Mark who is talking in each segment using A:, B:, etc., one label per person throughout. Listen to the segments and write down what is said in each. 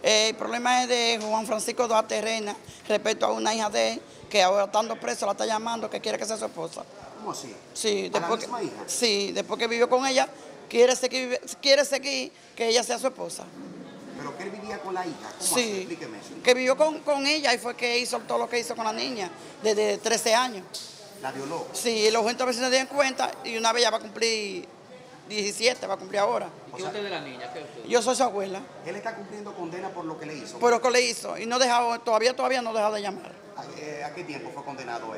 A: El problema es de Juan Francisco Duarte Reina respecto a una hija de él que ahora estando preso la está llamando que quiere que sea su esposa.
B: ¿Cómo así?
A: Sí,
B: ¿A la
A: después
B: misma hija?
A: sí, después que vivió con ella, quiere seguir que ella sea su esposa.
B: ¿Pero que él vivía con la hija? ¿Cómo
A: Sí,
B: así? Explíqueme eso.
A: que vivió con ella y fue que hizo todo lo que hizo con la niña desde 13 años.
B: ¿La violó?
A: Sí, los agentes vecinos se dieron cuenta y una vez ya va a cumplir 17, va a cumplir ahora.
C: ¿Y qué usted de la niña? ¿Qué usted?
A: Yo soy su abuela,
B: Él está cumpliendo condena por lo que le hizo.
A: por lo que le hizo y no dejaba, todavía no ha dejado de llamar.
B: ¿A qué tiempo fue condenado él?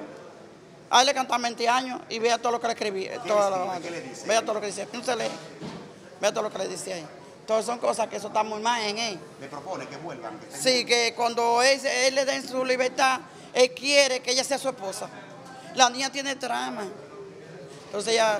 A: A él le cantan 20 años y vea todo lo que le escribí.
B: ¿Qué le dice?
A: Vea todo lo que le dice. No se lee. Vea todo lo que le dice ahí. Entonces son cosas que eso está muy mal en él.
B: Le propone que vuelvan. Que
A: Sí, que cuando él le den su libertad, él quiere que ella sea su esposa. La niña tiene trama. Entonces ella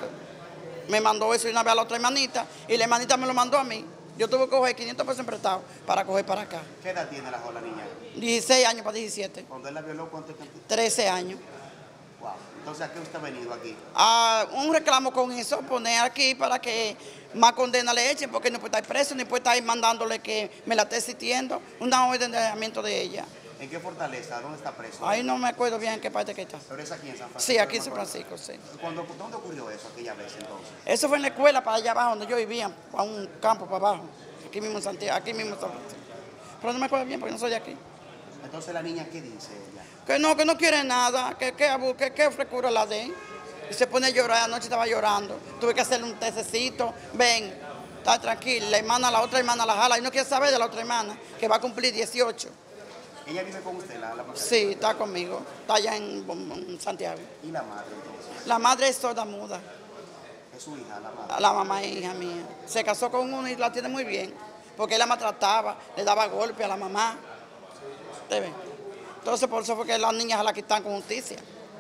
A: me mandó eso y una vez a la otra hermanita y la hermanita me lo mandó a mí. Yo tuve que coger 500 pesos prestados para coger para acá.
B: ¿Qué edad tiene la niña?
A: 16 años para 17.
B: Cuando él la violó, ¿cuánto tiempo?
A: 13 años.
B: Wow. Entonces, ¿a qué usted ha venido aquí?
A: A un reclamo con eso, poner aquí para que más condena le echen, porque no puede estar preso, ni puede estar mandándole que me la esté existiendo, una orden de alejamiento de ella.
B: ¿En qué fortaleza? ¿Dónde está preso?
A: Ahí no me acuerdo bien en qué parte que está.
B: ¿Pero es aquí en San Francisco?
A: Sí, aquí en
B: No
A: San
B: me acuerdo.
A: Francisco, sí.
B: ¿Dónde ocurrió eso aquella vez entonces?
A: Eso fue en la escuela para allá abajo donde yo vivía, a un campo para abajo, aquí mismo en Santiago, aquí mismo en San Francisco. Pero no me acuerdo bien porque no soy de aquí.
B: Entonces, ¿la niña qué dice ella?
A: Que no quiere nada, que frescura la de él. Y se pone a llorar, anoche estaba llorando. Tuve que hacerle un tececito, ven, está tranquila. La otra hermana la jala y no quiere saber de la otra hermana, que va a cumplir 18.
B: ¿Ella vive con usted, la mujer?
A: Sí, está conmigo, está allá en Santiago.
B: ¿Y la madre entonces?
A: La madre es sorda muda,
B: ¿Es su hija, la madre?
A: la mamá es hija mía. Se casó con uno y la tiene muy bien, porque él la maltrataba, le daba golpe a la mamá. ¿Usted ve? Entonces por eso fue que las niñas la quitan con justicia.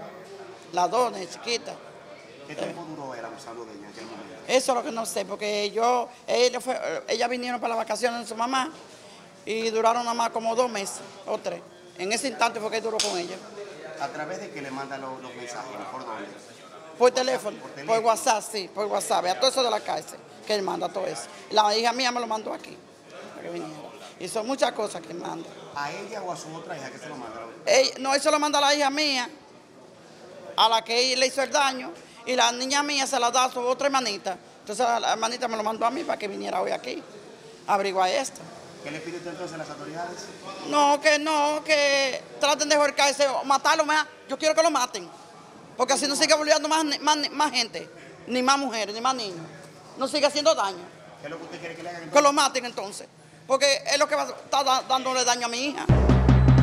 A: Las dos, de chiquitas.
B: ¿Qué tiempo duró él abusando de ella en aquel momento?
A: Eso es lo que no sé, porque ellas vinieron para las vacaciones de su mamá y duraron nada más como 2 meses o 3. En ese instante fue que duró con ella.
B: ¿A través de que le manda los mensajes? ¿Por dónde?
A: Por teléfono,
B: por teléfono.
A: por WhatsApp, sí, por WhatsApp. A todo eso de la cárcel, que él manda todo eso. La hija mía me lo mandó aquí, para que viniera. Y son muchas cosas que él manda.
B: ¿A ella o a su otra hija que se lo manda?
A: No, eso lo manda a la hija mía, a la que él le hizo el daño, y la niña mía se la da a su otra hermanita. Entonces la hermanita me lo mandó a mí para que viniera hoy aquí a averiguar esto.
B: ¿Qué le pide usted entonces a las autoridades?
A: No, que traten de ahorcarse o matarlo. Yo quiero que lo maten, porque así no sigue volviendo más gente, ni más mujeres, ni más niños. No sigue haciendo daño.
B: ¿Qué es lo que usted quiere que le hagan
A: Que
B: entonces?
A: lo maten entonces, porque es lo que va a estar dándole daño a mi hija.